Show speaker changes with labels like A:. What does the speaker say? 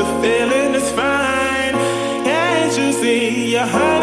A: feeling is fine. Can't you see you're hurt?